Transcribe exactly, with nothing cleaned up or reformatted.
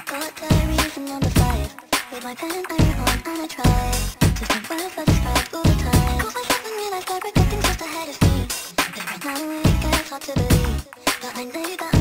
got diaries and number five. With my pen I wrote on and I tried to find words that describe all the time. Caught myself and realized I regret things just ahead of me. But right now it gets hard to believe, but I know that